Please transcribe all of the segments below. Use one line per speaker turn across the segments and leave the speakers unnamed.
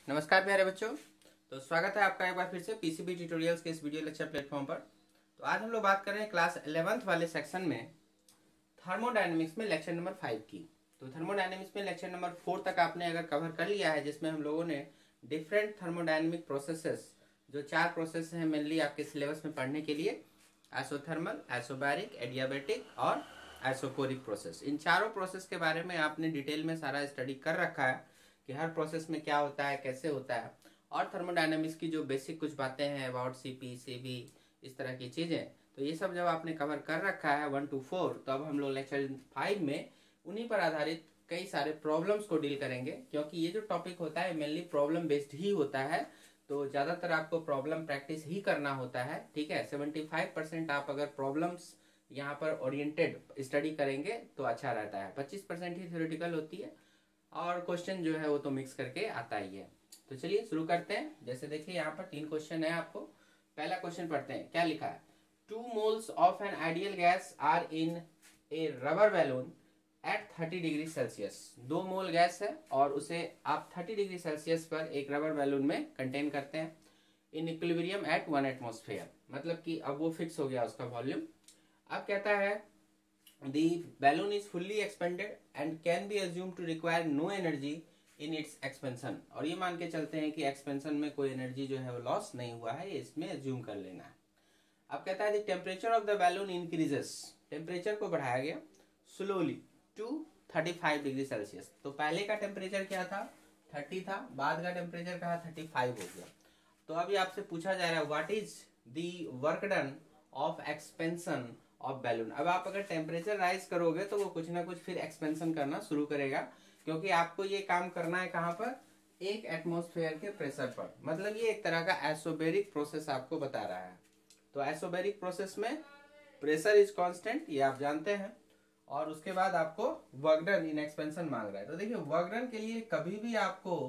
नमस्कार प्यारे बच्चों। तो स्वागत है आपका एक बार फिर से पीसीबी ट्यूटोरियल्स के इस वीडियो लेक्चर प्लेटफॉर्म पर। तो आज हम लोग बात कर रहे हैं क्लास 11th वाले सेक्शन में थर्मोडायनेमिक्स में लेक्चर नंबर 5 की। तो थर्मोडायनेमिक्स में लेक्चर नंबर 4 तक आपने अगर कवर कर लिया है, जिसमें हम लोगों ने डिफरेंट थर्मोडायनेमिक प्रोसेसेस, जो 4 प्रोसेस हैं मेनली आपके सिलेबस में पढ़ने के लिए, आइसोथर्मल, आइसोबैरिक, एडियाबैटिक और आइसोकोरिक प्रोसेस, इन चारों प्रोसेस के बारे में आपने डिटेल में सारा स्टडी कर रखा है कि हर प्रोसेस में क्या होता है, कैसे होता है, और थर्मोडायनेमिक्स की जो बेसिक कुछ बातें हैं अबाउट सीपी, सीबी, इस तरह की चीज़ें, तो ये सब जब आपने कवर कर रखा है 1 to 4, तो अब हम लोग लेक्चर 5 में उन्हीं पर आधारित कई सारे प्रॉब्लम्स को डील करेंगे, क्योंकि ये जो टॉपिक होता है मेनली प्रॉब्लम बेस्ड ही होता है। तो ज़्यादातर आपको प्रॉब्लम प्रैक्टिस ही करना होता है, ठीक है। 75% आप अगर प्रॉब्लम्स यहाँ पर ओरिएंटेड स्टडी करेंगे तो अच्छा रहता है। 25% ही थ्योरेटिकल होती है और क्वेश्चन जो है वो तो मिक्स करके आता ही है। तो चलिए शुरू करते हैं। जैसे देखिए यहाँ पर 3 क्वेश्चन है आपको। पहला क्वेश्चन पढ़ते हैं, क्या लिखा है। 2 moles of an ideal gas are in a rubber balloon at 30 degree Celsius. 2 mole gas है और उसे आप 30 डिग्री सेल्सियस पर एक रबर बैलून में कंटेन करते हैं इन इक्विलिब्रियम एट 1 एटमॉस्फेयर। मतलब कि अब वो फिक्स हो गया उसका वॉल्यूम। अब कहता है the balloon is fully expanded and can be assumed to require no energy in its expansion। और ये मान के चलते हैं कि एक्सपेंशन में कोई एनर्जी जो है वो लॉस नहीं हुआ है, इसमें एज्यूम कर लेना है। अब कहता है the temperature of the balloon increases, temperature को बढ़ाया गया स्लोली टू 35 डिग्री सेल्सियस। तो पहले का टेम्परेचर क्या था, 30 था, बाद का टेम्परेचर कहा 35 हो गया। तो अभी आपसे पूछा जा रहा है what is the work done of expansion of balloon. अब आप अगर टेम्परेचर राइज करोगे तो वो कुछ ना कुछ फिर एक्सपेंशन करना शुरू करेगा, क्योंकि आपको ये काम करना है कहाँ पर, 1 एटमॉस्फेयर के प्रेशर पर। मतलब ये एक तरह का आइसोबैरिक प्रोसेस आपको बता रहा है। तो आइसोबैरिक प्रोसेस में प्रेशर इज कांस्टेंट, ये आप जानते हैं, और उसके बाद आपको वर्क डन इन एक्सपेंशन मांग रहा है। तो देखिए वर्क डन के लिए कभी भी आपको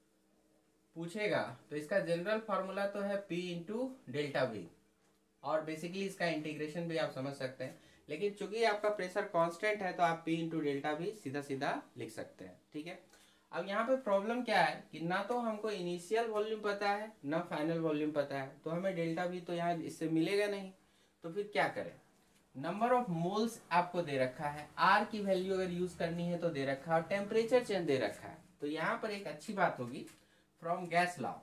पूछेगा तो इसका जनरल फॉर्मूला तो है P इंटू डेल्टा वी, और बेसिकली इसका इंटीग्रेशन भी आप समझ सकते हैं। लेकिन चूंकि आपका प्रेशर कांस्टेंट है तो आप P इंटू डेल्टा भी सीधा सीधा लिख सकते हैं, ठीक है। अब यहाँ पे प्रॉब्लम क्या है कि ना तो हमको इनिशियल वॉल्यूम पता है ना फाइनल वॉल्यूम पता है, तो हमें डेल्टा भी तो यहाँ इससे मिलेगा नहीं। तो फिर क्या करें, नंबर ऑफ मोल्स आपको दे रखा है, आर की वैल्यू अगर यूज करनी है तो दे रखा है, और टेम्परेचर चेंज दे रखा है। तो यहाँ पर एक अच्छी बात होगी, from gas law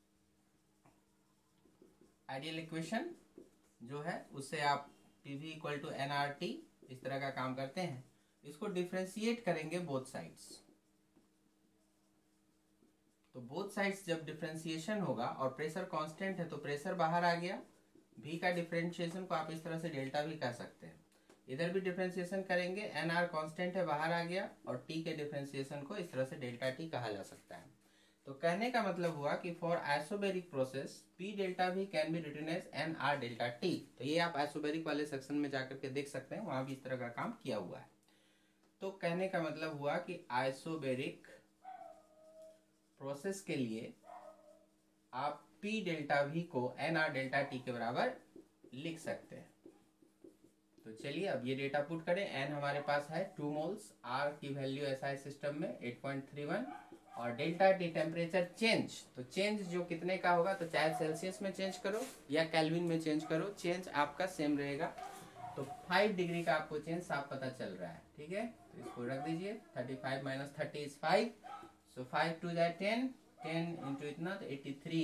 ideal equation जो है उससे आप PV इक्वल टू nRT इस तरह का काम करते हैं। इसको डिफ्रेंशिएट करेंगे बोथ साइड्स। तो बोथ साइड्स जब डिफ्रेंशिएशन होगा और प्रेशर कांस्टेंट है तो प्रेशर बाहर आ गया, V का डिफ्रेंशिएशन को आप इस तरह से डेल्टा भी कह सकते हैं। इधर भी डिफ्रेंशिएशन करेंगे, NR कांस्टेंट है बाहर आ गया, और T के डिफ्रेंशिएशन को इस तरह से डेल्टा T कहा जा सकता है। तो कहने का मतलब हुआ कि for isobaric process P delta भी can be written as NR delta T। तो ये आप आइसोबैरिक वाले सेक्शन में जाकर के देख सकते हैं, वहां भी इस तरह का काम किया हुआ है। तो कहने का मतलब हुआ कि आइसोबैरिक प्रोसेस के लिए आप P डेल्टा भी को NR डेल्टा T के बराबर लिख सकते हैं। तो चलिए अब ये डेटा पुट करें। N हमारे पास है 2 मोल्स, R की वैल्यू SI सिस्टम में 8.31, और डेल्टा टी टेम्परेचर चेंज, तो चेंज जो कितने का होगा, तो चाहे सेल्सियस में चेंज करो या केल्विन में चेंज करो, चेंज आपका सेम रहेगा। तो 5 डिग्री का आपको चेंज साफ पता चल रहा है, ठीक है। तो इसको रख दीजिए, 35 माइनस 30 इज 5, सो 5 टू जाए 10, 10 इंटू इतना तो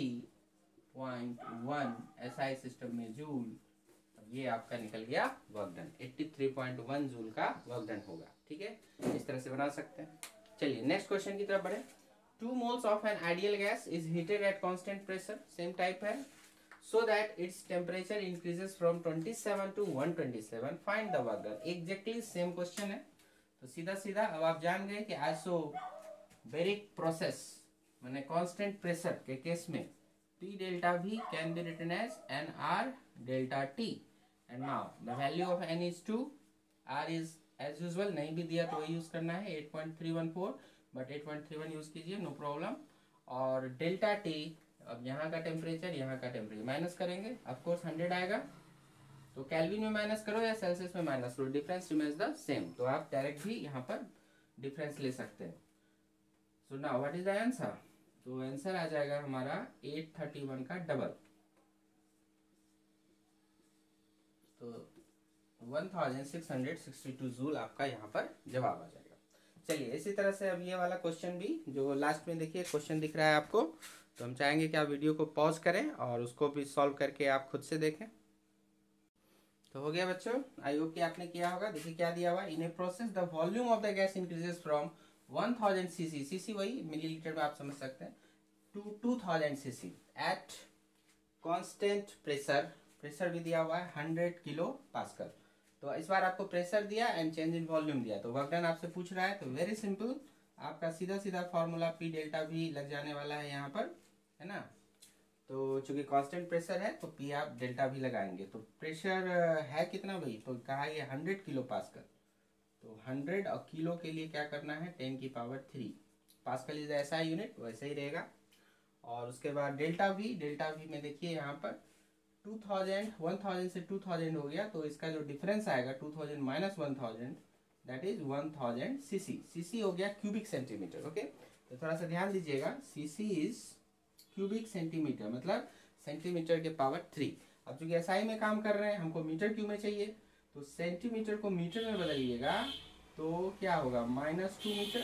83.1 SI सिस्टम में जूल। अब ये आपका निकल गया वर्क डन, 83.1 जूल का वर्क डन होगा, ठीक है। इस तरह से बना सकते हैं। चलिए नेक्स्ट क्वेश्चन की तरफ बढ़े। 2 moles of an ideal gas is heated at constant pressure, same type है, so that its temperature increases from 27 to 127, find the work done। Exactly same question है। तो सीधा सीधा अब आप जान गए कि आइसोबैरिक प्रोसेस माने कांस्टेंट प्रेशर के केस में P delta V can be written as NR delta T, and now the value of N is 2, R is as usual, नहीं भी दिया तो वही यूज करना है 8.314, बट 8.31 यूज कीजिए, नो प्रॉब्लम। और डेल्टा T, अब यहाँ का टेम्परेचर यहाँ का टेम्परेचर माइनस करेंगे, ऑफ कोर्स 100 आएगा। तो केल्विन में माइनस करो या सेल्सियस में माइनस करो, डिफरेंस रिमेन्स द सेम। तो आप डायरेक्ट भी यहाँ पर डिफरेंस ले सकते हैं। So now what is the answer, तो आंसर आ जाएगा हमारा 831 का डबल, तो 1662 जूल आपका यहाँ पर जवाब आ जाएगा। चलिए इसी तरह से अब ये वाला क्वेश्चन भी जो लास्ट में देखिए क्वेश्चन दिख रहा है आपको, तो हम चाहेंगे कि आप वीडियो को पॉज करें और उसको भी सॉल्व करके आप खुद से देखें। तो हो गया बच्चों, आई होप कि आपने किया होगा। देखिए क्या दिया हुआ, in a process the volume of the gas increases from 1000 CC, CC वही मिलीलीटर में आप समझ सकते हैं, to 2000 CC at constant pressure, pressure भी दिया हुआ है 100 किलो पास्कल। तो इस बार आपको प्रेशर दिया एंड चेंज इन वॉल्यूम दिया, तो वर्क डन आपसे पूछ रहा है, तो वेरी सिंपल आपका सीधा सीधा फॉर्मूला पी डेल्टा भी लग जाने वाला है यहाँ पर, है ना। तो चूंकि कांस्टेंट प्रेशर है तो पी आप डेल्टा भी लगाएंगे। तो प्रेशर है कितना भाई, तो कहा ये 100 किलो पास्कल, तो 100 और किलो के लिए क्या करना है 10 की पावर 3, पास्कल इज ऐसा यूनिट वैसे ही रहेगा। और उसके बाद डेल्टा वी, डेल्टा वी में देखिए यहाँ पर 1000 से 2000 हो गया, तो इसका जो डिफरेंस आएगा 2000 minus 1000 that is 1000 CC, CC हो गया क्यूबिक सेंटीमीटर। ओके, तो थोड़ा सा ध्यान दीजिएगा, सीसी इज क्यूबिक सेंटीमीटर, मतलब सेंटीमीटर के पावर 3। अब चूंकि एसआई में काम कर रहे हैं, हमको मीटर क्यूब में चाहिए, तो सेंटीमीटर को मीटर में बदलिएगा तो क्या होगा -2 मीटर।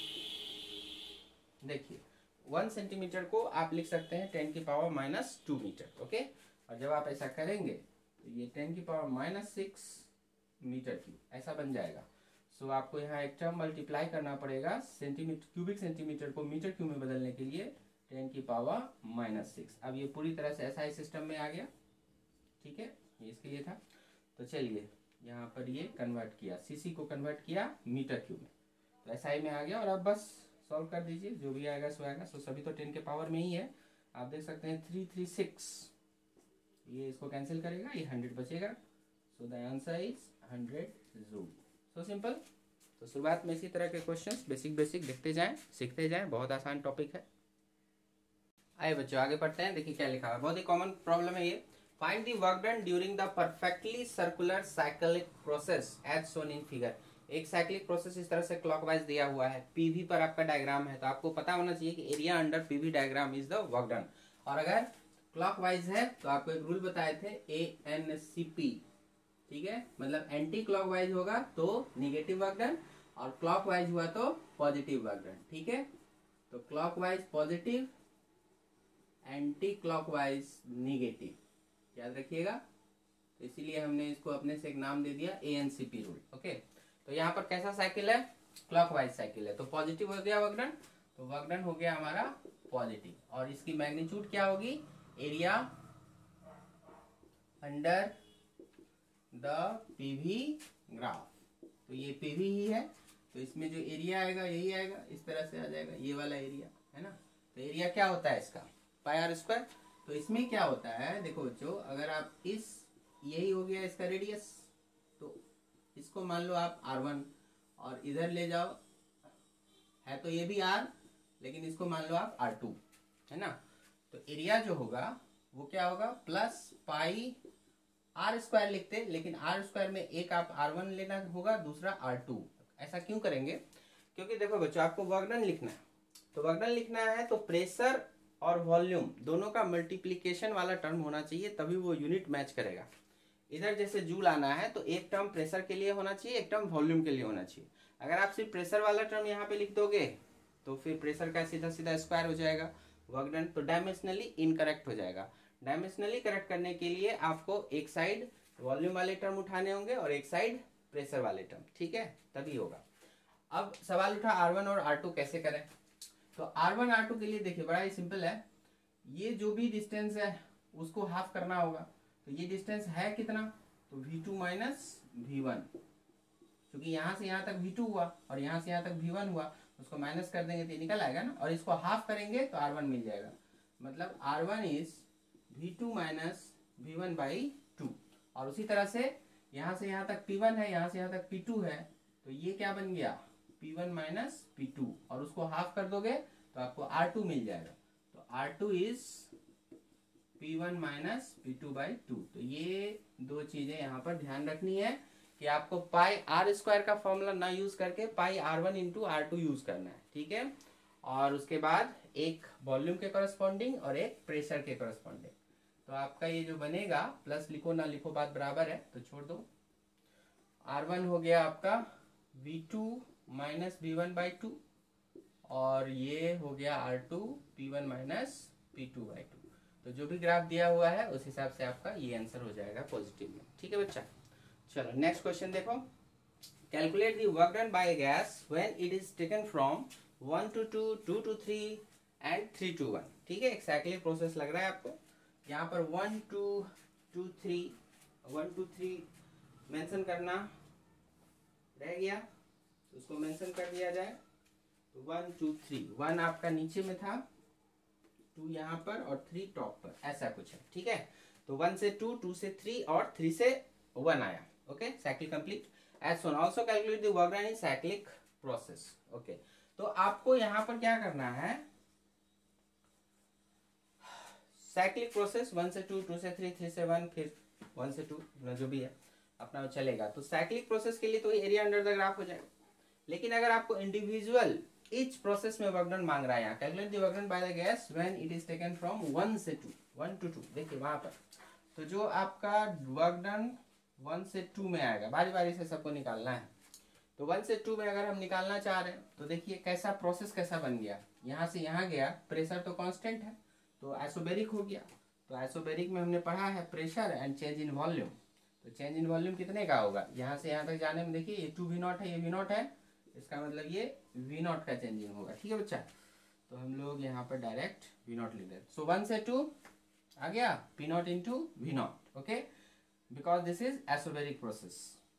देखिए 1 सेंटीमीटर को आप लिख सकते हैं 10 की पावर -2 मीटर। ओके, और जब आप ऐसा करेंगे तो ये 10 की पावर -6 मीटर क्यूब ऐसा बन जाएगा। सो आपको यहाँ एक टर्म मल्टीप्लाई करना पड़ेगा, सेंटीमीटर क्यूबिक सेंटीमीटर को मीटर क्यूब में बदलने के लिए 10 की पावर -6। अब ये पूरी तरह से एसआई सिस्टम में आ गया, ठीक है, ये इसके लिए था। तो चलिए यहाँ पर ये कन्वर्ट किया, सीसी को कन्वर्ट किया मीटर क्यूब में, तो एसआई में आ गया। और अब बस सॉल्व कर दीजिए, जो भी आएगा सो आएगा। सो सभी तो 10 के पावर में ही है, आप देख सकते हैं 336, ये इसको कैंसिल करेगा, ये 100 बचेगा। So the answer is 100 joule. So simple. तो शुरुआत में इसी तरह के क्वेश्चंस बेसिक बेसिक देखते जाएं, सीखते जाएं, बहुत आसान टॉपिक है। आइए बच्चों आगे पढ़ते हैं। देखिए क्या लिखा है, बहुत ही कॉमन प्रॉब्लम है ये। Find the work done during the perfectly circular cyclic process as shown in figure. एक साइक्लिक प्रोसेस इस तरह से क्लॉकवाइज दिया हुआ है, पीवी पर आपका डायग्राम है, तो आपको पता होना चाहिए कि area under PV diagram is the work done. और अगर क्लॉकवाइज है तो आपको एक रूल बताए थे ANCP, ठीक है, मतलब एंटी क्लॉकवाइज होगा तो निगेटिव वर्क डन और क्लॉकवाइज हुआ तो पॉजिटिव वर्क डन, ठीक है। तो clockwise positive, anti clockwise negative, याद रखिएगा। तो इसीलिए हमने इसको अपने से एक नाम दे दिया ANCP रूल। ओके, तो यहाँ पर कैसा साइकिल है, क्लॉकवाइज साइकिल है, तो पॉजिटिव हो गया वर्क डन, तो वर्क डन हो गया हमारा पॉजिटिव। और इसकी मैग्नीट्यूड क्या होगी, area under the PV graph, तो ये पीवी ही है, तो इसमें जो एरिया आएगा यही आएगा, इस तरह से आ जाएगा, ये वाला एरिया है ना। तो एरिया क्या होता है इसका, पाई आर स्क्वायर। तो इसमें क्या होता है, देखो बच्चों, अगर आप इस, यही हो गया इसका रेडियस, तो इसको मान लो आप R1 और इधर ले जाओ, है तो ये भी R, लेकिन इसको मान लो आप R2, है ना। तो एरिया जो होगा वो क्या होगा, प्लस पाई आर स्क्वायर लिखते, लेकिन आर स्क्वायर में एक आप R1 लेना होगा, दूसरा R2। ऐसा क्यों करेंगे, क्योंकि देखो बच्चों आपको वर्क डन लिखना है, तो वर्क डन लिखना है तो प्रेशर और वॉल्यूम दोनों का मल्टीप्लीकेशन वाला टर्म होना चाहिए, तभी वो यूनिट मैच करेगा। इधर जैसे जूल आना है तो एक टर्म प्रेशर के लिए होना चाहिए, एक टर्म वॉल्यूम के लिए होना चाहिए। अगर आप सिर्फ प्रेशर वाला टर्म यहाँ पे लिख दोगे तो फिर प्रेशर का सीधा सीधा स्क्वायर हो जाएगा वर्क डन, तो डायमेंशनली इनकरेक्ट हो जाएगा। डायमेंशनली करेक्ट करने के लिए आपको एक साइड वॉल्यूम वाले टर्म उठाने होंगे और एक साइड प्रेशर वाले टर्म, ठीक है, तभी होगा। अब सवाल उठा R1 और R2 कैसे करें, तो R1 R2 के लिए देखिए बड़ा ही सिंपल है, ये जो भी डिस्टेंस है उसको हाफ करना होगा। तो ये डिस्टेंस है कितना, तो V2 माइनस V1, क्योंकि यहाँ से यहाँ तक V2 हुआ और यहाँ से यहाँ तक V1 हुआ, उसको माइनस कर देंगे तो निकल आएगा ना, और इसको हाफ करेंगे तो R1 मिल जाएगा, मतलब R1 is V2 minus V1 by 2। और उसी तरह से यहाँ तक P1 है, यहाँ से यहाँ तक P2 है, तो ये क्या बन गया, P1 माइनस P2, और उसको हाफ कर दोगे तो आपको R2 मिल जाएगा, तो R2 is P1 minus P2 by 2। तो ये दो चीजें यहाँ पर ध्यान रखनी है कि आपको पाई आर स्क्वायर का फॉर्मूला ना यूज करके pi R1 into R2 use करना है, ठीक है। और उसके बाद एक वॉल्यूम के करस्पॉन्डिंग और एक प्रेशर के करस्पॉन्डिंग। तो आपका ये जो बनेगा, प्लस लिखो ना लिखो बात बराबर है तो छोड़ दो। R1 हो गया आपका V2 माइनस V1/2 और ये हो गया R2 P1 माइनस P2/2। तो जो भी ग्राफ दिया हुआ है उस हिसाब से आपका ये आंसर हो जाएगा पॉजिटिव में। ठीक है बच्चा, चलो नेक्स्ट क्वेश्चन देखो। Calculate the work done by gas when it is taken from 1 to 2, 2 to 3 and 3 to 1। ठीक है, एक साइक्लिक प्रोसेस लग रहा है आपको। यहाँ पर 1 2 2 3 1 2 3 मेंशन करना रह गया, तो उसको मेंशन कर दिया जाए। तो 1 2 3, 1 आपका नीचे में था, 2 यहाँ पर और 3 टॉप पर, ऐसा कुछ है। ठीक है, तो 1 से 2, 2 से 3 और 3 से 1 आया। Okay, cycle complete as shown. Also calculate the work done in cyclic process. Okay, तो आपको यहाँ पर क्या करना है, साइक्लिक प्रोसेस 1 से 2, 2 से 3, 3 से 1, फिर 1 से 2, जो भी है अपना चलेगा। तो साइक्लिक प्रोसेस के लिए तो एरिया अंडर द ग्राफ हो जाएगा। लेकिन अगर आपको इंडिविजुअल ईच प्रोसेस में वर्क डन मांग रहा है, यहाँ calculate the work done by the gas when it is taken from 1 से 2, 1 to 2, देखिए वहां पर। तो जो आपका वर्क डन 1 से 2 में आएगा, बारी बारी से सबको निकालना है। तो 1 से 2 में अगर हम निकालना चाह रहे हैं तो देखिए कैसा प्रोसेस कैसा बन गया, यहाँ से यहाँ गया, प्रेशर तो कांस्टेंट है तो आइसोबैरिक हो गया। तो आइसोबैरिक में हमने पढ़ा है pressure and change in volume. तो चेंज इन वॉल्यूम कितने का होगा, यहाँ से यहाँ तक जाने में देखिए ये 2 V0 है, ये V0 है, इसका मतलब ये V0 का चेंज इन होगा। ठीक है बच्चा, तो हम लोग यहाँ पर डायरेक्ट V0 लिख देते। सो 1 से 2 आ गया P0 into V0। Okay, because this is isobaric process,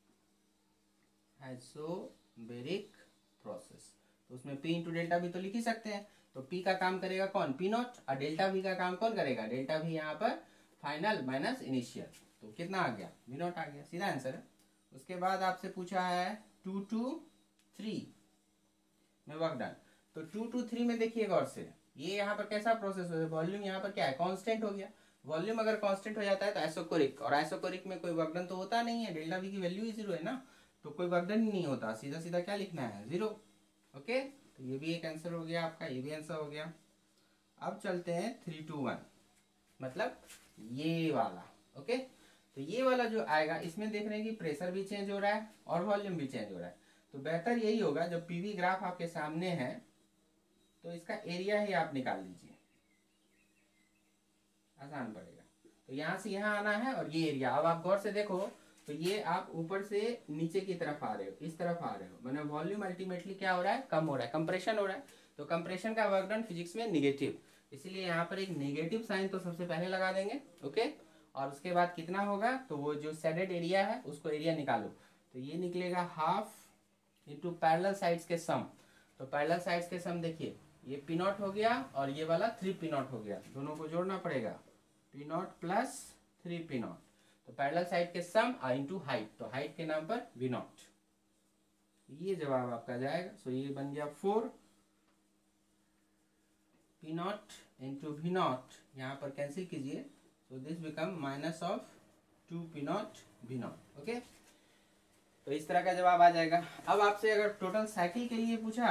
isobaric process. तो उसमें P इंटू डेल्टा भी तो लिख ही सकते हैं। तो P का काम करेगा कौन, P0, और डेल्टा V का काम कौन करेगा, डेल्टा V यहाँ पर फाइनल माइनस इनिशियल। तो कितना आ गया, V0 आ गया, सीधा आंसर है। उसके बाद आपसे पूछा है 2 to 3 में वर्क डन। तो 2 to 3 में देखिए गौर से, ये यहाँ पर कैसा प्रोसेस हो, वॉल्यूम यहाँ पर क्या है, कांस्टेंट हो गया। वॉल्यूम अगर कांस्टेंट हो जाता है तो आइसोकोरिक, और आइसोकोरिक में कोई वर्क डन तो होता नहीं है, डेल्टा V की वैल्यू ही 0 है ना, तो कोई वर्क डन ही नहीं होता, सीधा सीधा क्या लिखना है, 0। ओके, तो ये भी एक आंसर हो गया आपका, ये भी आंसर हो गया। अब चलते हैं 3 to 1, मतलब ये वाला। ओके, तो ये वाला जो आएगा इसमें देख रहे हैं कि प्रेशर भी चेंज हो रहा है और वॉल्यूम भी चेंज हो रहा है। तो बेहतर यही होगा, जब पीवी ग्राफ आपके सामने है तो इसका एरिया ही आप निकाल लीजिए, आसान पड़ेगा। तो यहाँ से यहाँ आना है और ये एरिया, अब आप गौर से देखो तो ये आप ऊपर से नीचे की तरफ आ रहे हो, इस तरफ आ रहे हो, मैंने वॉल्यूम अल्टीमेटली क्या हो रहा है, कम हो रहा है, कंप्रेशन हो रहा है। तो कंप्रेशन का वर्क डन फिजिक्स में निगेटिव, इसीलिए यहाँ पर एक नेगेटिव साइन तो सबसे पहले लगा देंगे। ओके, और उसके बाद कितना होगा, तो वो जो शेडेड एरिया है उसको एरिया निकालो, तो ये निकलेगा हाफ इंटू पैरेलल साइड्स के सम। तो पैरेलल साइड्स के सम देखिए, ये P0 हो गया और ये वाला 3 P0 हो गया, दोनों को जोड़ना पड़ेगा, P0 प्लस 3 P0। तो पैरेलल साइड के सम इंटू हाइट, तो हाइट के नाम पर V0, ये जवाब आपका जाएगा। सो ये बन गया 4 P0 इंटू V0, यहाँ पर कैंसिल कीजिए, so this become minus of 2 P0 V0। Okay, तो इस तरह का जवाब आ जाएगा। अब आपसे अगर टोटल साइकिल के लिए पूछा,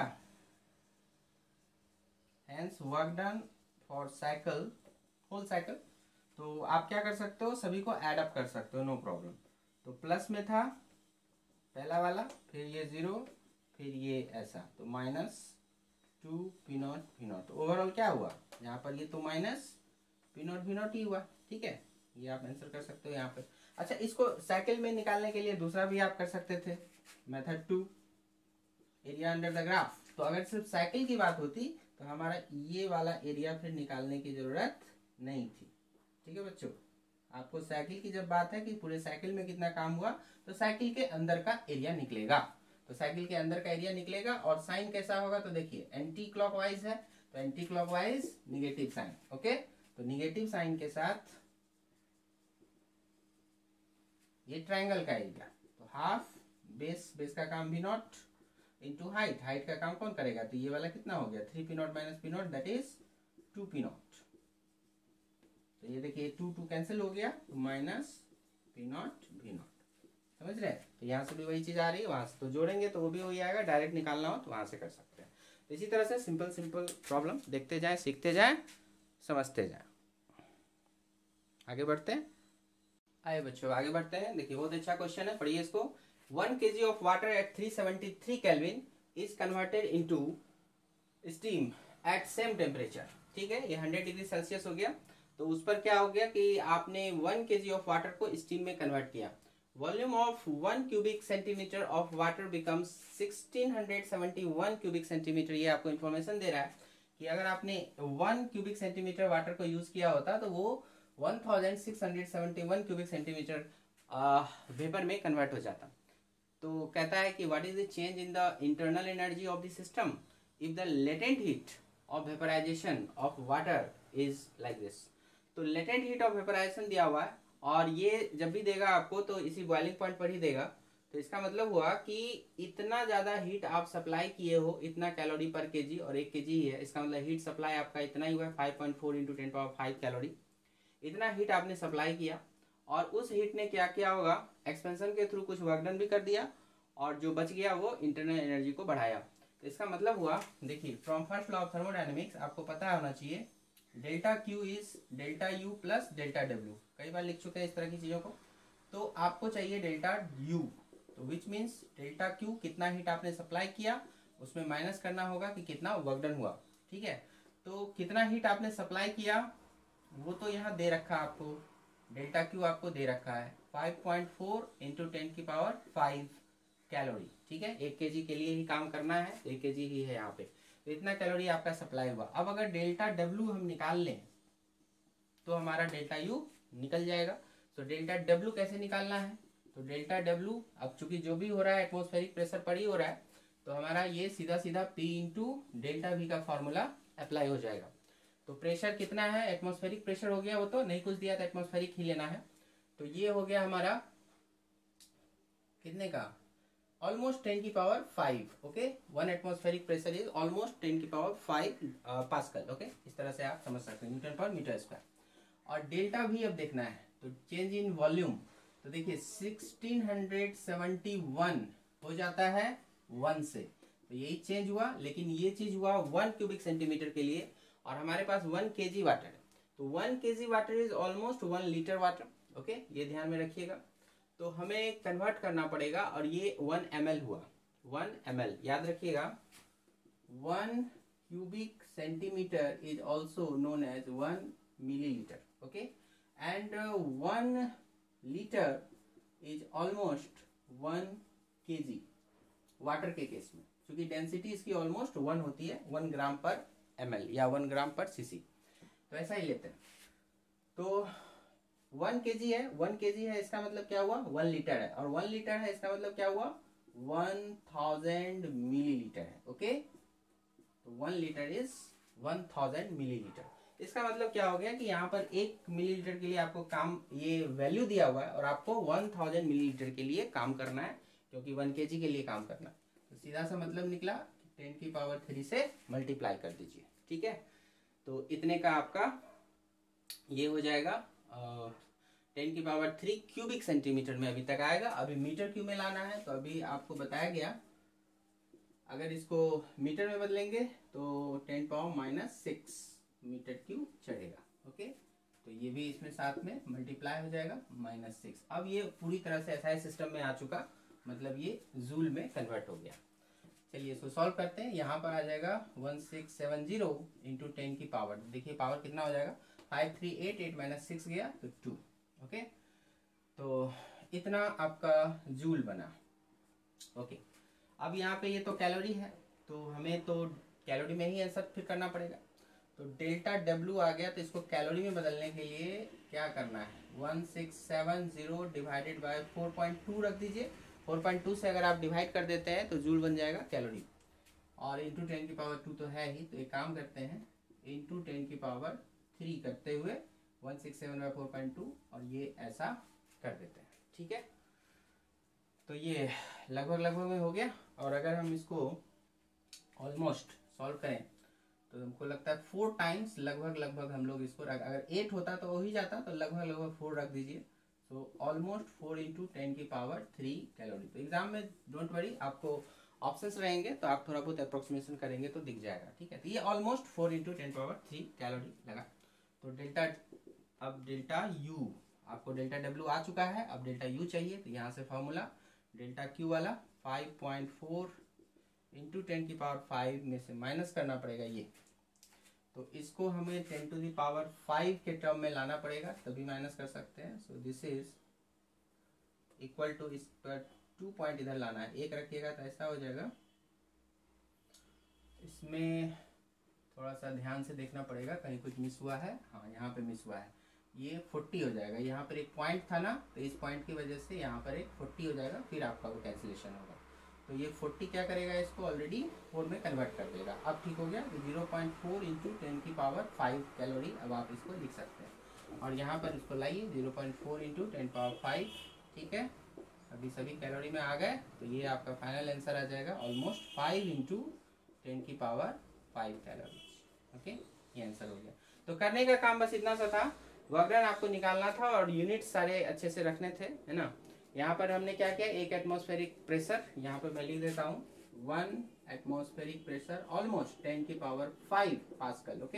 hence work done for cycle, whole cycle, तो आप क्या कर सकते हो, सभी को ऐड अप कर सकते हो, नो प्रॉब्लम। तो प्लस में था पहला वाला, फिर ये 0, फिर ये ऐसा, तो माइनस 2 P0 V0। तो ओवरऑल क्या हुआ, यहाँ पर ये तो माइनस P0 V0 ही हुआ। ठीक है, ये आप आंसर कर सकते हो यहाँ पर। अच्छा, इसको साइकिल में निकालने के लिए दूसरा भी आप कर सकते थे, method 2, area under the graph. तो अगर सिर्फ साइकिल की बात होती तो हमारा ये वाला एरिया फिर निकालने की जरूरत नहीं थी। ठीक है बच्चों, आपको साइकिल की जब बात है कि पूरे साइकिल में कितना काम हुआ, तो साइकिल के अंदर का एरिया निकलेगा। तो साइकिल के अंदर का एरिया निकलेगा, और साइन कैसा होगा, तो देखिए एंटी क्लॉकवाइज है, तो anti clockwise negative sign. Okay, तो निगेटिव साइन के साथ ये ट्रायंगल का एरिया, तो हाफ बेस, बेस का काम V0 इंटू हाइट, हाइट का काम कौन करेगा, तो ये वाला कितना हो गया, 3 P0 minus P0, that is 2 P0। तो ये देखिए 2 2 कैंसिल हो गया, तो माइनस P0 V0, समझ रहे हैं। तो यहाँ से भी वही चीज आ रही है, वहां से तो जोड़ेंगे तो वो भी हो जाएगा, डायरेक्ट निकालना हो तो वहां से कर सकते हैं। इसी तरह से सिंपल सिंपल प्रॉब्लम देखते जाएं, सीखते जाएं, समझते जाएं। आगे बढ़ते हैं। आइए बच्चों आगे बढ़ते हैं। देखिए बहुत अच्छा क्वेश्चन है, पढ़िए इसको। 1 kg of water at 373 kelvin is converted into steam at same temperature. ठीक है, ये 100 डिग्री सेल्सियस हो गया। तो उस पर क्या हो गया कि आपने 1 kg ऑफ वाटर को स्टीम में कन्वर्ट किया। Volume of 1 cubic centimetre of water becomes 1671 cubic centimetre. ये आपको इन्फॉर्मेशन दे रहा है कि अगर आपने 1 क्यूबिक सेंटीमीटर वाटर को यूज किया होता तो वो 1671 क्यूबिक सेंटीमीटर वेपर में कन्वर्ट हो जाता। तो कहता है कि what is the change in the internal energy of the system if the latent heat of vaporisation of water is like this. तो लेटेंट हीट ऑफ वेपराइजेशन दिया हुआ है और ये जब भी देगा आपको तो इसी बॉइलिंग पॉइंट पर ही देगा। तो इसका मतलब हुआ कि इतना ज़्यादा हीट आप सप्लाई किए हो, इतना कैलोरी पर केजी, और 1 kg ही है, इसका मतलब हीट सप्लाई आपका इतना ही हुआ है 5.4 × 10⁵ कैलोरी। इतना हीट आपने सप्लाई किया और उस हीट ने क्या किया होगा, एक्सपेंशन के थ्रू कुछ वर्क डन भी कर दिया और जो बच गया वो इंटरनल एनर्जी को बढ़ाया। तो इसका मतलब हुआ, देखिए from first law of thermodynamics आपको पता होना चाहिए delta Q is delta U plus delta W. कई बार लिख चुके हैं इस तरह की चीज़ों को। तो आपको चाहिए डेल्टा यू, तो विच मीन्स डेल्टा क्यू कितना हीट आपने सप्लाई किया उसमें माइनस करना होगा कि कितना वर्क डन हुआ। ठीक है, तो कितना हीट आपने सप्लाई किया वो तो यहाँ दे रखा आपको, डेल्टा क्यू आपको दे रखा है 5.4 × 10⁵ कैलोरी। ठीक है, 1 kg के लिए ही काम करना है, 1 kg ही है यहाँ पे। तो इतना कैलोरी आपका सप्लाई हुआ। अब अगर डेल्टा डब्ल्यू हम निकाल लें तो हमारा डेल्टा यू निकल जाएगा। तो डेल्टा डब्ल्यू कैसे निकालना है, तो डेल्टा डब्ल्यू अब चूंकि जो भी हो रहा है एटमॉस्फेरिक प्रेशर पर ही हो रहा है, तो हमारा ये सीधा सीधा P × डेल्टा वी का फॉर्मूला अप्लाई हो जाएगा। तो प्रेशर कितना है, एटमॉस्फेरिक प्रेशर हो गया, वो तो नहीं कुछ दिया था, एटमॉस्फेरिक ही लेना है। तो ये हो गया हमारा कितने का, almost 10⁵। Okay, 1 atmospheric pressure is almost 10⁵ pascal. Okay, इस तरह से आप समझ सकते हैं, न्यूटन पर मीटर स्क्वायर। और डेल्टा भी अब देखना है, तो चेंज इन वॉल्यूम, तो देखिए 1671 हो जाता है 1 से, तो यही चेंज हुआ। लेकिन ये चीज हुआ 1 क्यूबिक सेंटीमीटर के लिए और हमारे पास 1 kg वाटर है। तो 1 kg water is almost 1 litre water. Okay, ये ध्यान में रखिएगा। तो हमें कन्वर्ट करना पड़ेगा और ये 1 ml हुआ, 1 ml याद रखिएगा। 1 cubic centimetre is also known as 1 millilitre. Okay, and 1 litre is almost 1 kg water के केस में, क्योंकि डेंसिटी इसकी ऑलमोस्ट 1 होती है, 1 ग्राम पर ml या 1 ग्राम पर cc। तो ऐसा ही लेते हैं। तो 1 kg है, 1 kg है, इसका मतलब क्या हुआ, 1 लीटर है, और 1 लीटर है इसका मतलब क्या हुआ, 1000 मिलीलीटर है। ओके, तो 1 लीटर इज 1000 मिलीलीटर। इसका मतलब क्या हो गया कि यहाँ पर 1 मिलीलीटर के लिए आपको काम, ये वैल्यू दिया हुआ है और आपको 1000 मिलीलीटर के लिए काम करना है, क्योंकि 1 kg के लिए काम करना है। तो सीधा सा मतलब निकला 10⁵ से मल्टीप्लाई कर दीजिए। ठीक है, तो इतने का आपका ये हो जाएगा 10⁵ क्यूबिक सेंटीमीटर में अभी तक आएगा। अभी मीटर क्यूब में लाना है, तो अभी आपको बताया गया अगर इसको मीटर में बदलेंगे तो 10⁻⁻⁶ मीटर क्यूब चढ़ेगा। ओके, तो ये भी इसमें साथ में मल्टीप्लाई हो जाएगा -6। अब ये पूरी तरह से SI सिस्टम में आ चुका, मतलब ये जूल में कन्वर्ट हो गया। चलिए इसको सॉल्व करते हैं। यहाँ पर आ जाएगा 1670 × 10 की पावर, देखिए पावर कितना हो जाएगा, 5388 - 6 गया तो 2। ओके, तो इतना आपका जूल बना। ओके, अब यहाँ पे ये तो कैलोरी है, तो हमें तो कैलोरी में ही आंसर फिर करना पड़ेगा। तो डेल्टा डब्ल्यू आ गया, तो इसको कैलोरी में बदलने के लिए क्या करना है, 1670 डिवाइडेड बाय 4.2 रख दीजिए। 4.2 से अगर आप डिवाइड कर देते हैं तो जूल बन जाएगा कैलोरी, और इंटू 10⁻2 तो है ही। तो एक काम करते हैं, इंटू 10⁻3 करते हुए 167/4.2 और ये ऐसा कर देते हैं। ठीक है, तो ये लगभग में हो गया। और अगर हम इसको ऑलमोस्ट सॉल्व करें तो हमको लगता है 4 टाइम्स लगभग हम लोग इसको अगर 8 होता तो हो ही जाता, तो लगभग 4 रख दीजिए। So almost 4 × 10⁻3 calorie. तो एग्जाम में डोंट वरी, आपको ऑप्शंस रहेंगे तो आप थोड़ा बहुत अप्रोक्सीमेशन करेंगे तो दिख जाएगा, ठीक है। तो ये ऑलमोस्ट 4 इंटू 10⁻³ कैलोरी लगा। तो डेल्टा, अब डेल्टा यू, आपको डेल्टा डब्ल्यू आ चुका है, अब डेल्टा यू चाहिए। तो यहाँ से फॉर्मूला डेल्टा क्यू वाला 5.4 इंटू 10⁵ में से माइनस करना पड़ेगा ये। तो इसको हमें 10⁵ के टर्म में लाना पड़ेगा, तभी माइनस कर सकते हैं। So this is equal to, इस पर 2 पॉइंट इधर लाना है, एक रखिएगा तो ऐसा हो जाएगा। इसमें थोड़ा सा ध्यान से देखना पड़ेगा, कहीं कुछ मिस हुआ है। हाँ, यहाँ पे मिस हुआ है, ये 40 हो जाएगा। यहाँ पर एक पॉइंट था ना, तो इस पॉइंट की वजह से यहाँ पर एक 40 हो जाएगा, फिर आपका वो कैंसिलेशन होगा। तो ये 40 क्या करेगा, इसको ऑलरेडी 4 में कन्वर्ट कर देगा। अब ठीक हो गया। 0.4 इंटू 10⁵ कैलोरी, अब आप इसको लिख सकते हैं। और यहाँ पर इसको लाइए 0.4 इंटू 10⁵, ठीक है। अभी सभी कैलोरी में आ गए, तो ये आपका फाइनल आंसर आ जाएगा ऑलमोस्ट 5 इंटू 10⁵ कैलोरी। ओके, ये आंसर हो गया। तो करने का काम बस इतना सा था, वर्क डन आपको निकालना था और यूनिट सारे अच्छे से रखने थे, है ना। यहाँ पर हमने क्या किया, एक एटमॉस्फेरिक प्रेशर, यहाँ पर मैं लिख देता हूँ 1 atmospheric pressure almost 10⁵ pascal, okay,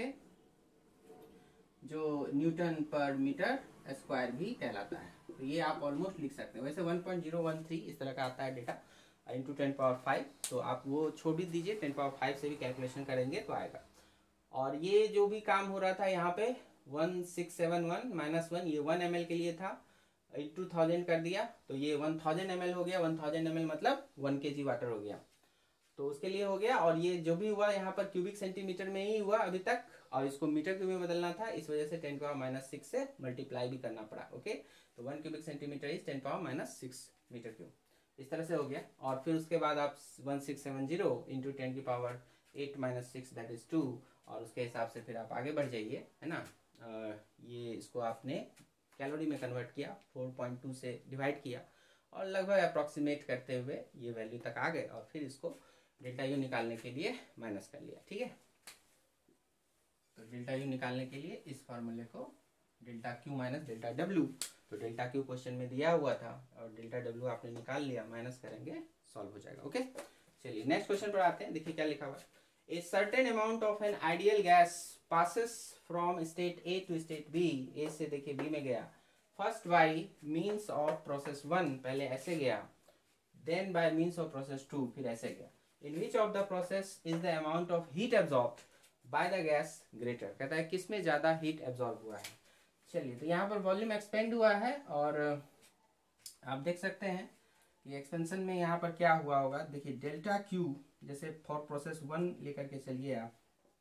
जो न्यूटन पर मीटर स्क्वायर भी कहलाता है। तो ये आप ऑलमोस्ट लिख सकते हैं। वैसे 1.013 इस तरह का आता है डेटा इंटू 10⁵, तो आप वो छोड़ भी दीजिए, 10⁵ से भी कैलकुलेशन करेंगे तो आएगा। और ये जो भी काम हो रहा था यहाँ पे 1671 -1, ये 1 ml के लिए था, इंटू 1000 कर दिया, तो ये 1000 ml हो गया। 1000 ml मतलब 1 kg वाटर हो गया, तो उसके लिए हो गया। और ये जो भी हुआ यहाँ पर क्यूबिक सेंटीमीटर में ही हुआ अभी तक, और इसको मीटर क्यूब में बदलना था, इस वजह से 10⁻⁻6 से मल्टीप्लाई भी करना पड़ा, ओके। तो 1 cubic centimetre is 10⁻⁻6 metre cube, इस तरह से हो गया। और फिर उसके बाद आप 1670 इंटू 10⁸8 - 6 दैट इज 2, और उसके हिसाब से फिर आप आगे बढ़ जाइए, है ना। ये इसको आपने कैलोरी में कन्वर्ट किया, 4.2 से डिवाइड किया, और लगभग अप्रॉक्सीमेट करते हुए ये वैल्यू तक आ गए, और फिर इसको डेल्टा यू निकालने के लिए माइनस कर लिया, ठीक है। तो डेल्टा यू निकालने के लिए इस फॉर्मूले को delta Q minus delta W, तो डेल्टा क्यू क्वेश्चन में दिया हुआ था और डेल्टा डब्ल्यू आपने निकाल लिया, माइनस करेंगे सॉल्व हो जाएगा, ओके। चलिए नेक्स्ट क्वेश्चन पर आते हैं। देखिए क्या लिखा हुआ है, a certain amount of an ideal gas passes from state A to state B, A से देखिए बी में गया, first by means of process 1, पहले ऐसे गया, then by means of process 2, फिर ऐसे गया। In which of the process is the amount of heat absorbed by the gas greater, कहता है किसमें ज्यादा हीट एब्जॉर्ब हुआ है। चलिए, तो यहाँ पर वॉल्यूम एक्सपेंड हुआ है, और आप देख सकते हैं कि एक्सपेंशन में यहाँ पर क्या हुआ होगा। देखिए डेल्टा क्यू, जैसे फॉर प्रोसेस 1 लेकर के चलिए आप,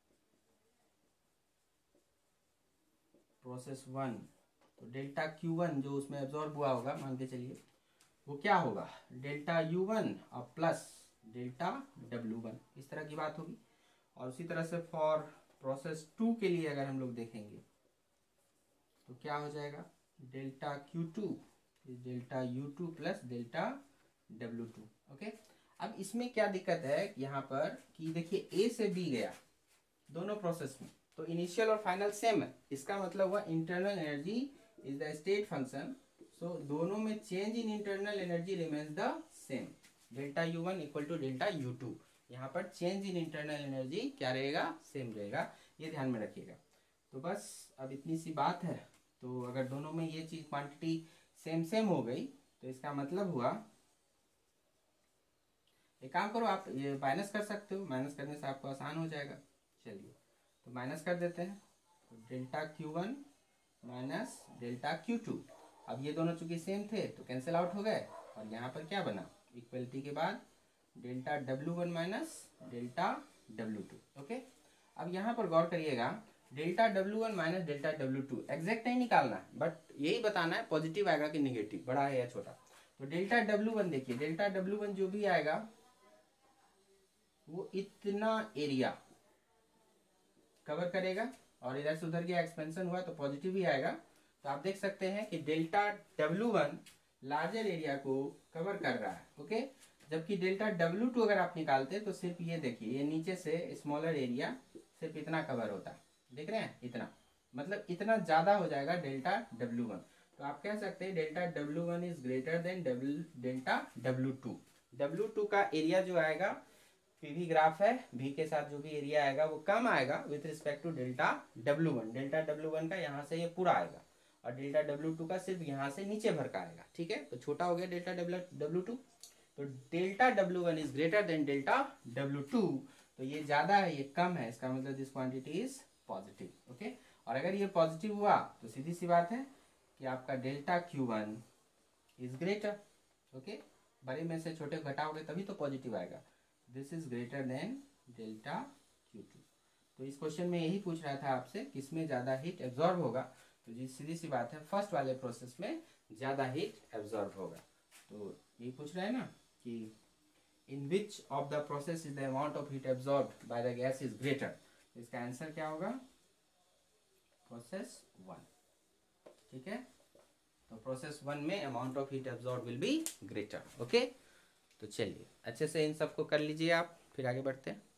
प्रोसेस 1, तो डेल्टा Q1 जो उसमें एब्जॉर्ब हुआ होगा, मान के चलिए, वो क्या होगा, डेल्टा U1 और प्लस डेल्टा W1, इस तरह की बात होगी। और उसी तरह से फॉर प्रोसेस 2 के लिए अगर हम लोग देखेंगे तो क्या हो जाएगा, delta Q2 delta U2 plus delta W2, okay. अब इसमें क्या दिक्कत है यहाँ पर कि देखिए A से B गया दोनों प्रोसेस में, तो इनिशियल और फाइनल सेम है, इसका मतलब हुआ internal energy is the state function, so दोनों में change in internal energy remains the same, delta U1 equal to delta U2, यहाँ पर चेंज इन इंटरनल एनर्जी क्या रहेगा, सेम रहेगा, ये ध्यान में रखिएगा। तो बस अब इतनी सी बात है। तो अगर दोनों में ये चीज क्वांटिटी सेम सेम हो गई, तो इसका मतलब हुआ, एक काम करो आप ये माइनस कर सकते हो, माइनस करने से आपको आसान हो जाएगा। चलिए तो माइनस कर देते हैं, तो delta Q1 minus delta Q2, अब ये दोनों चूंकि सेम थे तो कैंसिल आउट हो गए, और यहाँ पर क्या बना, इक्वलिटी के बाद delta W1 minus delta W2, okay. अब यहाँ पर गौर करिएगा, delta W1 minus delta W2 exact नहीं निकालना है, बट यही बताना है पॉजिटिव आएगा कि निगेटिव, बड़ा है या छोटा। तो डेल्टा W1 देखिए, डेल्टा W1 जो भी आएगा वो इतना एरिया कवर करेगा, और इधर से उधर की एक्सपेंशन हुआ तो पॉजिटिव ही आएगा। तो आप देख सकते हैं कि डेल्टा W1 लार्जर एरिया को कवर कर रहा है, ओके। जबकि डेल्टा W2 अगर आप निकालते तो सिर्फ ये देखिए, ये नीचे से स्मॉलर एरिया सिर्फ इतना कवर होता है, देख रहे हैं, इतना, मतलब इतना ज्यादा हो जाएगा डेल्टा W1। तो आप कह सकते हैं delta W1 is greater than delta W2, W2 का एरिया जो आएगा, पीवी ग्राफ है, V के साथ जो भी एरिया आएगा वो कम आएगा with respect to delta W1। Delta W1 का यहाँ से ये पूरा आएगा और डेल्टा W2 का सिर्फ यहाँ से नीचे भर का आएगा। ठीक है, तो छोटा हो गया डेल्टा W2, तो delta W1 is greater than delta W2, तो ये ज्यादा है ये कम है, इसका मतलब this quantity is positive. Okay, और अगर ये पॉजिटिव हुआ तो सीधी सी बात है कि आपका delta Q1 is greater. Okay, बड़े में से छोटे घटाओगे तभी तो पॉजिटिव आएगा। This is greater than delta Q2। तो इस क्वेश्चन में यही पूछ रहा था आपसे किसमें ज्यादा हीट एब्जॉर्ब होगा, तो जी सीधी सी बात है फर्स्ट वाले प्रोसेस में ज्यादा हीट एब्जॉर्ब होगा। तो यही पूछ रहा है ना कि in which of the process is the amount of heat absorb by the gas is greater. इसका आंसर क्या होगा, प्रोसेस 1। ठीक है, तो प्रोसेस 1 में amount of heat absorb will be greater. Okay, तो चलिए अच्छे से इन सबको कर लीजिए आप, फिर आगे बढ़ते हैं।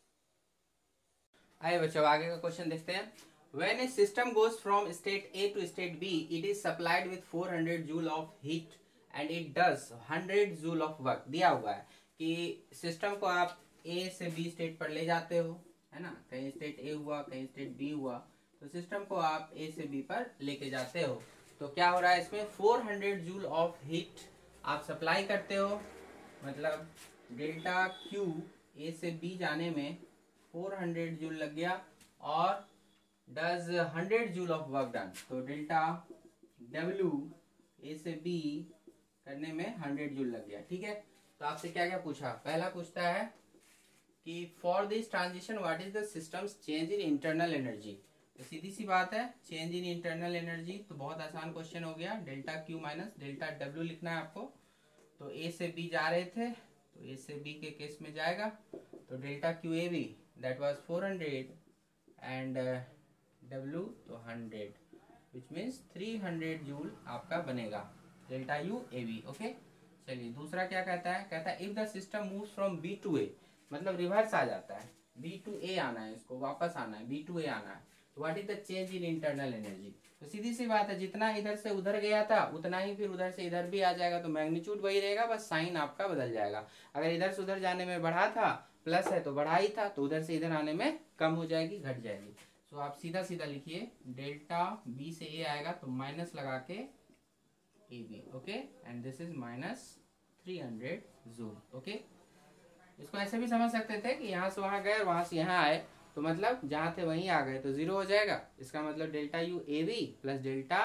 आइए बच्चों आगे का क्वेश्चन देखते हैं। When a system goes from state A to state B, it is supplied with 400 joule of heat and it does 100 joule of work। दिया हुआ है कि सिस्टम को आप A से B स्टेट पर ले जाते हो, है ना, कहीं स्टेट A हुआ कहीं स्टेट B हुआ, तो सिस्टम को आप A से B पर लेके जाते हो, तो क्या हो रहा है इसमें 400 जूल ऑफ हीट आप सप्लाई करते हो, मतलब डेल्टा Q A से B जाने में 400 जूल लग गया और does 100 joule of work done, तो डेल्टा W A से B करने में 100 जूल लग गया। ठीक है, तो आपसे क्या क्या पूछा, पहला पूछता है कि for this transition what is the system's change in internal energy. तो सीधी सी बात है चेंज इन इंटरनल एनर्जी, तो बहुत आसान क्वेश्चन हो गया, delta Q minus delta W लिखना है आपको। तो A से B जा रहे थे तो A से B के केस में जाएगा, तो delta QAB that was 400 and W तो 100 विच मीन्स 300 जूल आपका बनेगा डेल्टा UAB। ओके, चलिए दूसरा क्या कहता है, कहता है if the system moves from B to A, मतलब रिवर्स आ जाता है, B टू A आना है, इसको वापस आना है, B टू A आना है, तो what is the change in internal energy. तो सीधी सी बात है जितना इधर से उधर गया था उतना ही फिर उधर से इधर भी आ जाएगा, तो मैग्नीट्यूड वही रहेगा, बस साइन आपका बदल जाएगा। अगर इधर से उधर जाने में बढ़ा था, प्लस है तो बढ़ा ही था, तो उधर से इधर आने में कम हो जाएगी, घट जाएगी। तो आप सीधा सीधा लिखिए डेल्टा B से A आएगा तो माइनस लगा के AB। Okay, and this is minus 300 joule. Okay, इसको ऐसे भी समझ सकते थे कि यहाँ से वहां गए और वहां से यहाँ आए, तो मतलब जहाँ थे वहीं आ गए तो जीरो हो जाएगा। इसका मतलब delta UAB plus delta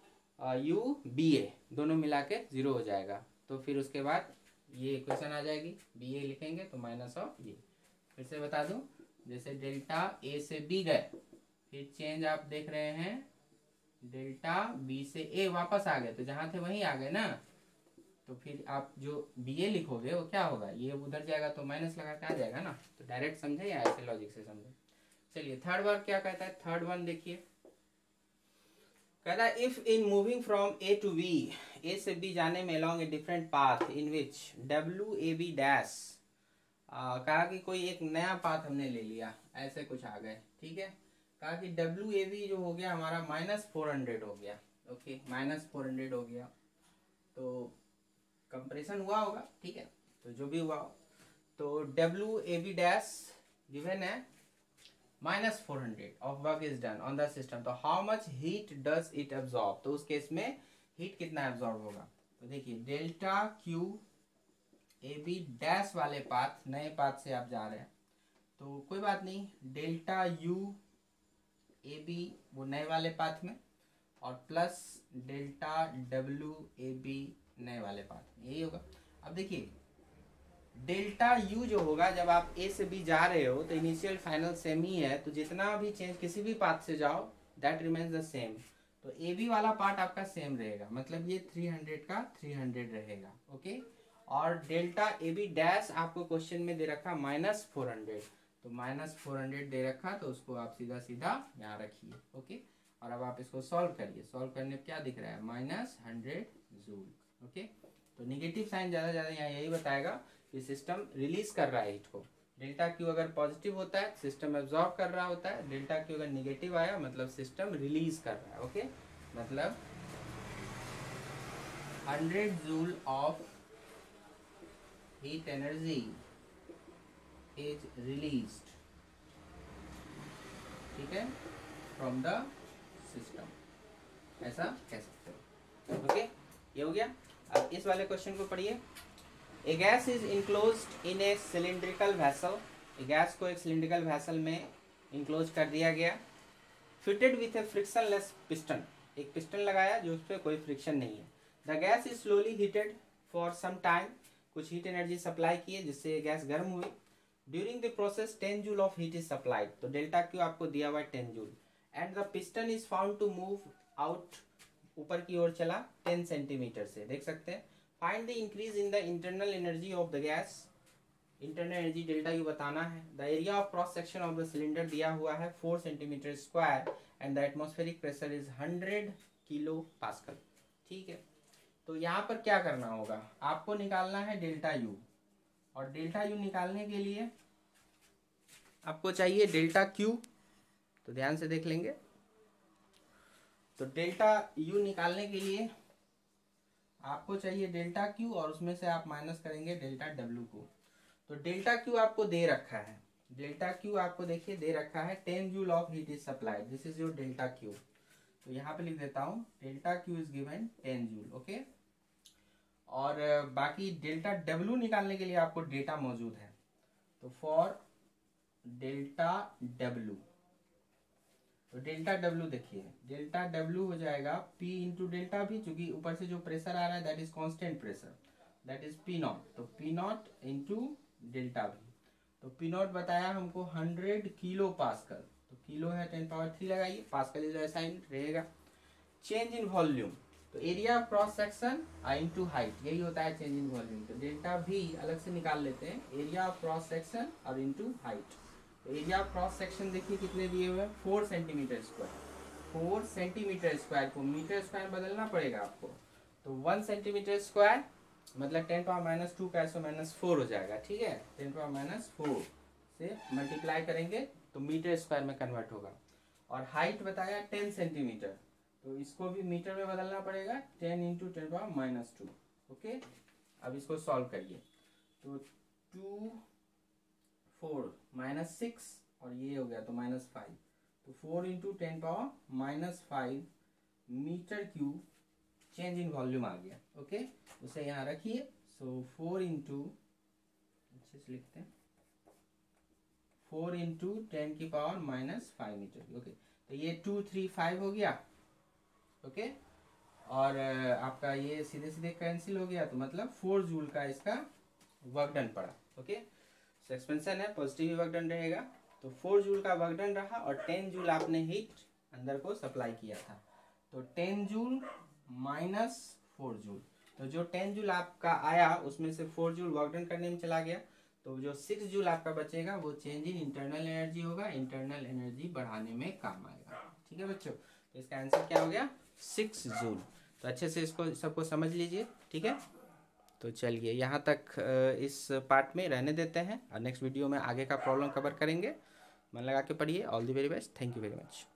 UBA दोनों मिला के जीरो हो जाएगा। तो फिर उसके बाद ये इक्वेशन आ जाएगी, BA लिखेंगे तो माइनस ऑफ ये। फिर से बता दूं, जैसे डेल्टा A से B गए, फिर चेंज आप देख रहे हैं डेल्टा B से A वापस आ गए, तो जहाँ थे वहीं आ गए ना, तो फिर आप जो BA लिखोगे वो क्या होगा, ये उधर जाएगा तो माइनस लगा के आ जाएगा ना। तो डायरेक्ट समझे या ऐसे लॉजिक से समझे। चलिए थर्ड वर्ड क्या कहता है, थर्ड वन देखिए, कहता है if in moving from A to B, A से B जाने में along a different path in which WAB dash, कहा कि कोई एक नया पाथ हमने ले लिया, ऐसे कुछ आ गए। ठीक है, कहा कि WAB जो हो गया हमारा -400 हो गया। ओके, -400 हो गया, तो कंप्रेशन हुआ होगा। ठीक है, तो जो भी हुआ हो, तो WAB डैश गिवन है -400 of work is done on the system, तो how much heat does it absorb, तो उस केस में हीट कितना एब्जॉर्ब होगा। तो देखिए डेल्टा QAB डैश वाले पाथ, नए पाथ से आप जा रहे हैं तो कोई बात नहीं, डेल्टा UAB वो नए वाले पाथ में, और प्लस डेल्टा WAB नए वाले पाथ में, यही होगा। अब देखिए डेल्टा U जो होगा जब आप A से B जा रहे हो तो इनिशियल फाइनल सेम ही है, तो जितना भी चेंज किसी भी पाथ से जाओ दैट रिमेन्स द सेम, तो AB वाला पार्ट आपका सेम रहेगा, मतलब ये 300 का 300 रहेगा। ओके, और डेल्टा AB डैश आपको क्वेश्चन में दे रखा -400, तो -400 दे रखा, तो उसको आप सीधा सीधा यहाँ रखिए। ओके, और अब आप इसको सॉल्व करिए, सॉल्व करने पर क्या दिख रहा है, -100 जूल। ओके, तो निगेटिव साइन ज़्यादा यहाँ यही बताएगा कि सिस्टम रिलीज कर रहा है हीट को। डेल्टा Q अगर पॉजिटिव होता है सिस्टम एब्जॉर्ब कर रहा होता है, डेल्टा Q अगर निगेटिव आया मतलब सिस्टम रिलीज कर रहा है। ओके, मतलब 100 joule of heat energy is released, ठीक है, फ्रॉम द सिस्टम, ऐसा कह सकते हो। ओके, ये हो गया। अब इस वाले क्वेश्चन को पढ़िए। A gas is enclosed in a cylindrical vessel, gas को एक सिलिंड्रिकल वेसल में इनक्लोज कर दिया गया, fitted with a frictionless piston, एक पिस्टन लगाया जो उस पर कोई फ्रिक्शन नहीं है। The gas is slowly heated for some time, कुछ हीट एनर्जी सप्लाई की है जिससे गैस गर्म हुई। During the process 10 joule of heat is supplied, तो डेल्टा क्यू आपको दिया हुआ है 10 joule, and the piston is found to move out, ऊपर की ओर चला 10 सेंटीमीटर से, देख सकते हैं। Find the increase in the internal energy of the gas, internal energy delta U बताना है। The area of cross section of the cylinder दिया हुआ है 4 centimetre square, and the atmospheric pressure is 100 kilo pascal, ठीक है। तो यहाँ पर क्या करना होगा, आपको निकालना है डेल्टा यू, और डेल्टा यू निकालने के लिए आपको चाहिए डेल्टा क्यू, तो ध्यान से देख लेंगे। तो डेल्टा यू निकालने के लिए आपको चाहिए डेल्टा क्यू, और उसमें से आप माइनस करेंगे डेल्टा डब्ल्यू को। तो डेल्टा क्यू आपको दे रखा है, डेल्टा क्यू आपको देखिए दे रखा है 10 joule of heat is supplied, this is your delta Q. तो यहाँ पे लिख देता हूँ delta Q is given 10 joule, okay. और बाकी डेल्टा डब्ल्यू निकालने के लिए आपको डेटा मौजूद है, तो फॉर डेल्टा डब्ल्यू, तो डेल्टा डब्ल्यू देखिए, डेल्टा डब्ल्यू हो जाएगा P इंटू डेल्टा भी, चूंकि ऊपर से जो प्रेशर आ रहा है that is constant pressure, that is P naught, तो P नॉट इंटू डेल्टा भी। तो P नॉट बताया हमको 100 किलो पास्कल, तो किलो है 10 पावर 3 लगाइए, पास्कल इज ऐसा ही रहेगा। चेंज इन वॉल्यूम, तो area of cross section into height, यही होता है चेंज इन वॉल्यूम। तो डेल्टा भी अलग से निकाल लेते हैं, एरिया ऑफ क्रॉस सेक्शन और into height. Area of cross section देखिए कितने दिए हुए हैं, 4 सेंटीमीटर स्क्वायर, 4 सेंटीमीटर स्क्वायर को मीटर स्क्वायर बदलना पड़ेगा आपको, तो 1 सेंटीमीटर स्क्वायर मतलब 10 पावर माइनस 2 का 4 हो जाएगा, ठीक है। 10 पावर माइनस 4 से मल्टीप्लाई करेंगे तो मीटर स्क्वायर में कन्वर्ट होगा। और हाइट बताया 10 सेंटीमीटर, तो इसको भी मीटर में बदलना पड़ेगा, 10 इंटू 10 पावर माइनस 2, ओके। अब इसको सॉल्व करिए, तो 2 4 माइनस 6 और ये हो गया तो माइनस 5, तो 4 into 10 power minus 5 metre cube change in volume आ गया, ओके। उसे यहाँ रखिए, सो 4 इंटू, अच्छे से लिखते हैं, 4 इंटू 10 की पावर माइनस 5 मीटर, ओके। तो ये 2 3 5 हो गया, ओके। और आपका ये सीधे सीधे कैंसिल हो गया, तो मतलब 4 जूल का इसका वर्क डन पड़ा, ओके। एक्सपेंशन है, पॉजिटिव वर्क डन रहेगा, तो 4 जूल का वर्क डन रहा, और 10 जूल आपने हीट अंदर को सप्लाई किया था, तो 10 जूल माइनस 4 जूल, तो जो 10 जूल आपका आया उसमें से 4 जूल वर्क डन करने में चला गया, तो जो 6 जूल आपका बचेगा वो चेंज इन इंटरनल एनर्जी होगा, इंटरनल एनर्जी बढ़ाने में काम आएगा, ठीक है बच्चों। तो इसका आंसर क्या हो गया, 6 जूल। तो अच्छे से इसको सबको समझ लीजिए, ठीक है। तो चलिए यहाँ तक इस पार्ट में रहने देते हैं, और नेक्स्ट वीडियो में आगे का प्रॉब्लम कवर करेंगे। मन लगा के पढ़िए। All the very best, thank you very much.